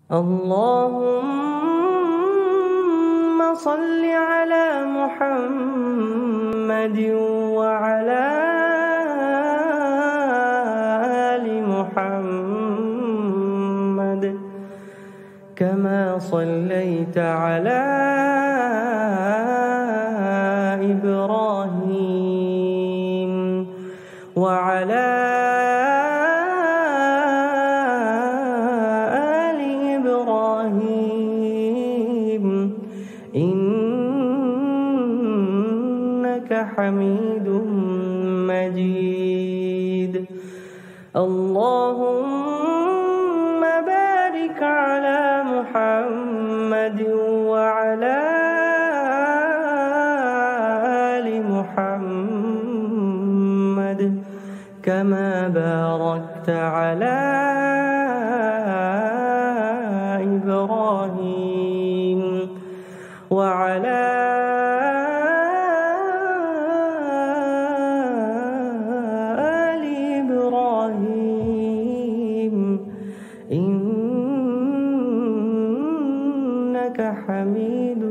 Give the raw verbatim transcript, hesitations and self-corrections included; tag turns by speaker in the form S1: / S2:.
S1: اللهم صل على محمد وعلى آل محمد كما صليت على إبراهيم وعلى آل إبراهيم إنك حميد مجيد. اللهم بارك على محمد وعلى آل محمد كما باركت على إبراهيم وعلى آل إبراهيم إنك حميد